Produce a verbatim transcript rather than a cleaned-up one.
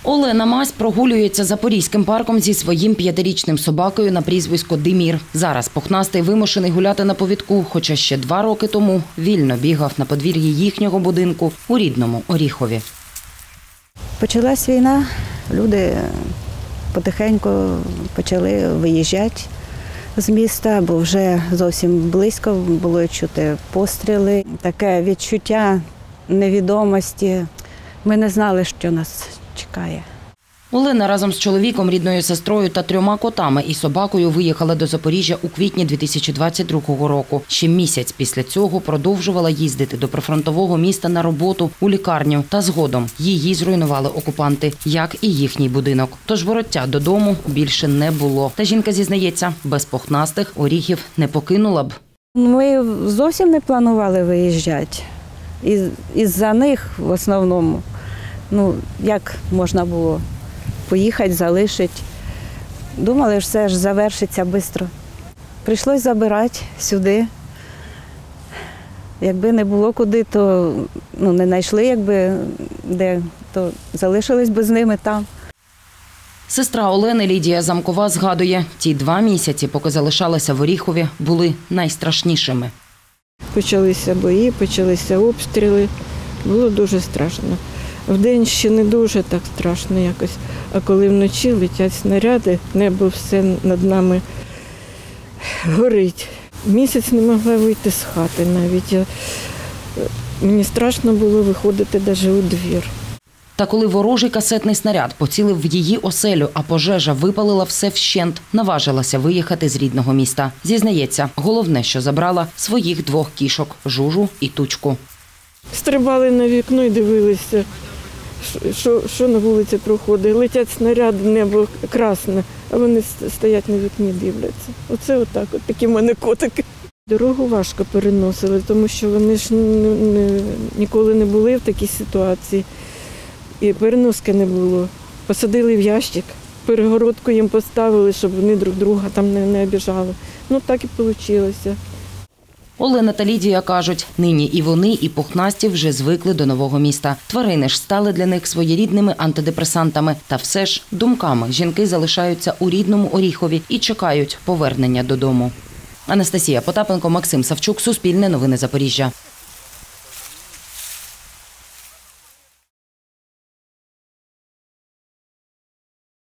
Олена Мась прогулюється Запорізьким парком зі своїм п'ятирічним собакою на прізвисько Димір. Зараз пухнастий вимушений гуляти на повідку, хоча ще два роки тому вільно бігав на подвір'ї їхнього будинку у рідному Оріхові. Почалась війна, люди потихеньку почали виїжджати з міста, бо вже зовсім близько було чути постріли. Таке відчуття невідомості. Ми не знали, що нас чекає. Олена разом з чоловіком, рідною сестрою та трьома котами і собакою виїхала до Запоріжжя у квітні дві тисячі двадцять другого року. Ще місяць після цього продовжувала їздити до прифронтового міста на роботу, у лікарню. Та згодом її зруйнували окупанти, як і їхній будинок. Тож вороття додому більше не було. Та жінка зізнається, без пухнастих Оріхів не покинула б. Ми зовсім не планували виїжджати. Із, із-за них в основному. Ну, як можна було поїхати, залишити. Думали, що все ж завершиться швидко. Прийшлось забирати сюди. Якби не було куди, то ну, не знайшли, якби де, то залишились би з ними там. Сестра Олени Лідія Замкова згадує, ті два місяці, поки залишалася в Оріхові, були найстрашнішими. Почалися бої, почалися обстріли. Було дуже страшно. Вдень ще не дуже так страшно якось, а коли вночі летять снаряди, небо все над нами горить. Місяць не могла вийти з хати навіть. Я... Мені страшно було виходити навіть у двір. Та коли ворожий касетний снаряд поцілив в її оселю, а пожежа випалила все вщент, наважилася виїхати з рідного міста. Зізнається, головне, що забрала своїх двох кішок – Жужу і Тучку. Стрибали на вікно і дивилися, що, що на вулиці проходить. Летять снаряди, небо красне, а вони стоять на вікні, дивляться. Оце отак, от такі в мене котики. Дорогу важко переносили, тому що вони ж не, не, ніколи не були в такій ситуації. І переноски не було. Посадили в ящик, перегородку їм поставили, щоб вони друг друга там не, не обіжали. Ну так і вийшло. Олена та Лідія кажуть, нині і вони, і пухнасті вже звикли до нового міста. Тварини ж стали для них своєрідними антидепресантами. Та все ж думками жінки залишаються у рідному Оріхові і чекають повернення додому. Анастасія Потапенко, Максим Савчук, Суспільне новини Запоріжжя.